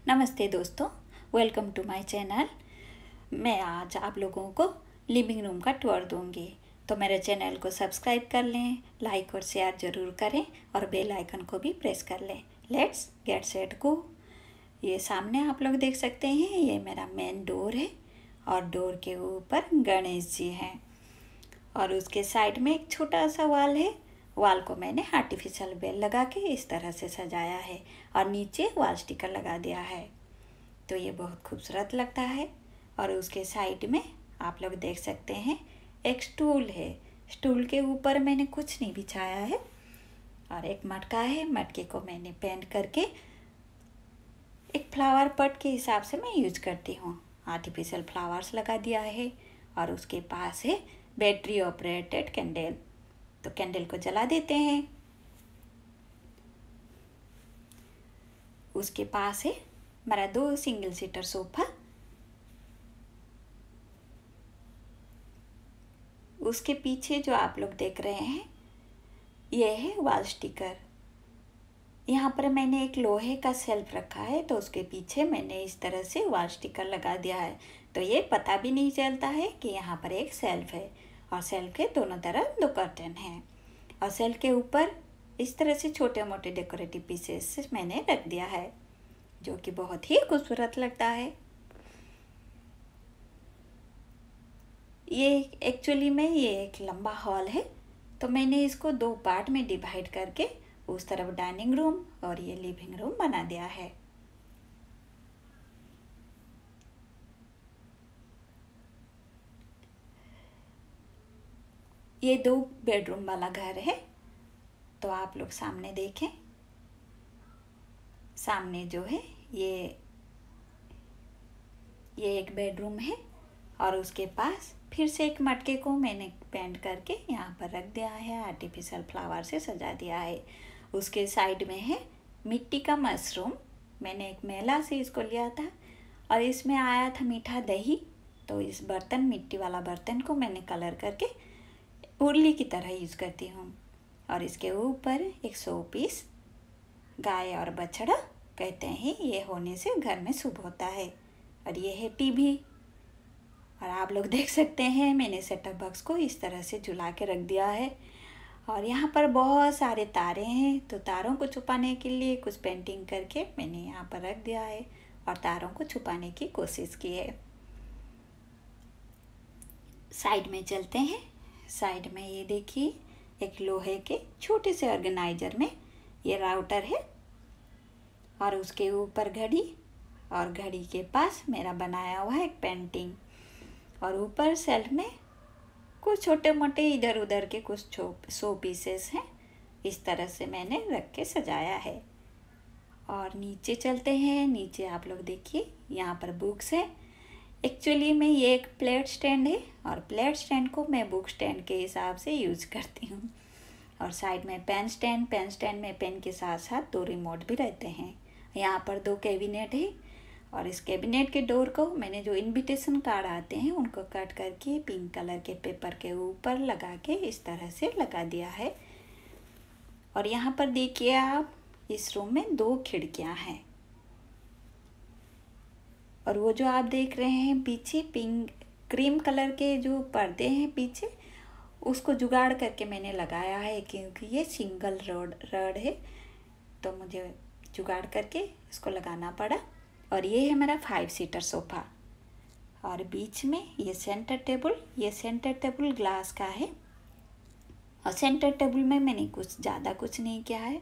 नमस्ते दोस्तों, welcome to my channel. मैं आज आप लोगों को लिविंग रूम का टूर दूंगी, तो मेरे चैनल को सब्सक्राइब कर लें, लाइक और शेयर ज़रूर करें और बेल आइकन को भी प्रेस कर लें। Let's get set go. ये सामने आप लोग देख सकते हैं, ये मेरा मेन डोर है और डोर के ऊपर गणेश जी हैं और उसके साइड में एक छोटा सा वॉल है। वॉल को मैंने आर्टिफिशियल बेल लगा के इस तरह से सजाया है और नीचे वॉल स्टिकर लगा दिया है, तो ये बहुत खूबसूरत लगता है। और उसके साइड में आप लोग देख सकते हैं एक स्टूल है। स्टूल के ऊपर मैंने कुछ नहीं बिछाया है और एक मटका है। मटके को मैंने पेंट करके एक फ्लावर पॉट के हिसाब से मैं यूज करती हूँ। आर्टिफिशियल फ्लावर्स लगा दिया है और उसके पास है बैटरी ऑपरेटेड कैंडल, तो कैंडल को जला देते हैं। उसके पास है मेरा 2 सिंगल सीटर सोफा। उसके पीछे जो आप लोग देख रहे हैं ये है वॉल स्टिकर। यहाँ पर मैंने एक लोहे का शेल्फ रखा है, तो उसके पीछे मैंने इस तरह से वॉल स्टिकर लगा दिया है, तो ये पता भी नहीं चलता है कि यहाँ पर एक शेल्फ है। और शेल्फ के दोनों तरफ 2 कर्टन हैं और शेल्फ के ऊपर इस तरह से छोटे मोटे डेकोरेटिव पीसेस मैंने रख दिया है, जो कि बहुत ही खूबसूरत लगता है। ये एक्चुअली में ये एक लंबा हॉल है, तो मैंने इसको 2 पार्ट में डिवाइड करके उस तरफ डाइनिंग रूम और ये लिविंग रूम बना दिया है। ये 2 बेडरूम वाला घर है, तो आप लोग सामने देखें। सामने जो है ये एक बेडरूम है और उसके पास फिर से एक मटके को मैंने पेंट करके यहाँ पर रख दिया है, आर्टिफिशियल फ्लावर से सजा दिया है। उसके साइड में है मिट्टी का मशरूम। मैंने एक मेला से इसको लिया था और इसमें आया था मीठा दही, तो इस बर्तन मिट्टी वाला बर्तन को मैंने कलर करके उर्ली की तरह यूज करती हूँ। और इसके ऊपर एक 100 पीस गाय और बछड़ा, कहते हैं ये होने से घर में शुभ होता है। और ये है टीवी। और आप लोग देख सकते हैं मैंने सेटअप बॉक्स को इस तरह से झुला के रख दिया है और यहाँ पर बहुत सारे तारे हैं, तो तारों को छुपाने के लिए कुछ पेंटिंग करके मैंने यहाँ पर रख दिया है और तारों को छुपाने की कोशिश की है। साइड में चलते हैं। साइड में ये देखिए एक लोहे के छोटे से ऑर्गेनाइजर में ये राउटर है और उसके ऊपर घड़ी, और घड़ी के पास मेरा बनाया हुआ है एक पेंटिंग, और ऊपर शेल्फ में कुछ छोटे मोटे इधर उधर के कुछ 100 पीसेस हैं। इस तरह से मैंने रख के सजाया है। और नीचे चलते हैं। नीचे आप लोग देखिए यहाँ पर बुक्स है। एक्चुअली में ये एक प्लेट स्टैंड है और प्लेट स्टैंड को मैं बुक स्टैंड के हिसाब से यूज करती हूँ। और साइड में पेन स्टैंड में पेन के साथ साथ 2 रिमोट भी रहते हैं। यहाँ पर 2 कैबिनेट है और इस कैबिनेट के डोर को मैंने जो इनविटेशन कार्ड आते हैं उनको कट करके पिंक कलर के पेपर के ऊपर लगा के इस तरह से लगा दिया है। और यहाँ पर देखिए आप, इस रूम में 2 खिड़कियाँ हैं और वो जो आप देख रहे हैं पीछे पिंक क्रीम कलर के जो पर्दे हैं पीछे, उसको जुगाड़ करके मैंने लगाया है, क्योंकि ये सिंगल रड है, तो मुझे जुगाड़ करके इसको लगाना पड़ा। और ये है मेरा 5 सीटर सोफ़ा और बीच में ये सेंटर टेबल ग्लास का है। और सेंटर टेबल में मैंने कुछ ज़्यादा कुछ नहीं किया है,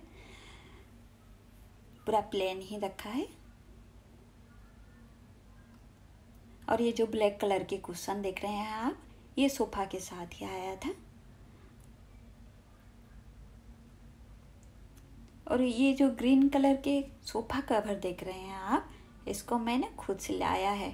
पूरा प्लेन ही रखा है। और ये जो ब्लैक कलर के कुशन देख रहे हैं आप, ये सोफ़ा के साथ ही आया था। और ये जो ग्रीन कलर के सोफ़ा कवर देख रहे हैं आप, इसको मैंने खुद सिलाया है।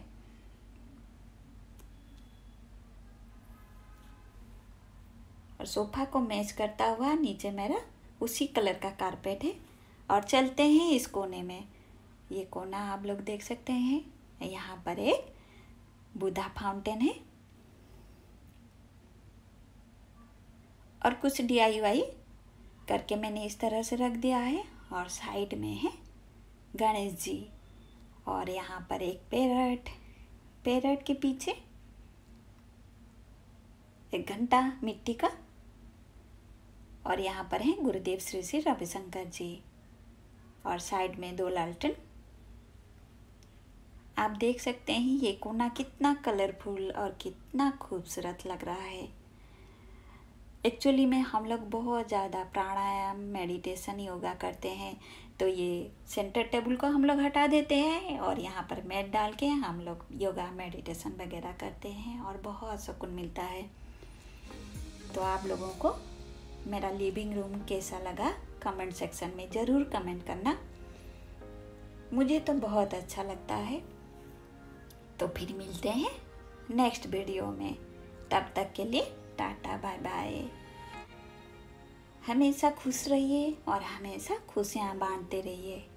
और सोफ़ा को मैच करता हुआ नीचे मेरा उसी कलर का कारपेट है। और चलते हैं इस कोने में। ये कोना आप लोग देख सकते हैं, यहाँ पर एक बुद्धा फाउंटेन है और कुछ DIY करके मैंने इस तरह से रख दिया है। और साइड में है गणेश जी और यहाँ पर एक पैरट, पैरट के पीछे एक घंटा मिट्टी का, और यहाँ पर हैं गुरुदेव श्री श्री रविशंकर जी, और साइड में 2 लालटेन। आप देख सकते हैं ये कोना कितना कलरफुल और कितना खूबसूरत लग रहा है। एक्चुअली में हम लोग बहुत ज़्यादा प्राणायाम, मेडिटेशन, योगा करते हैं, तो ये सेंटर टेबल को हम लोग हटा देते हैं और यहाँ पर मैट डाल के हम लोग योगा मेडिटेशन वगैरह करते हैं और बहुत सुकून मिलता है। तो आप लोगों को मेरा लिविंग रूम कैसा लगा कमेंट सेक्शन में ज़रूर कमेंट करना, मुझे तो बहुत अच्छा लगता है। तो फिर मिलते हैं नेक्स्ट वीडियो में, तब तक के लिए टाटा बाय बाय। हमेशा खुश रहिए और हमेशा खुशियाँ बांटते रहिए।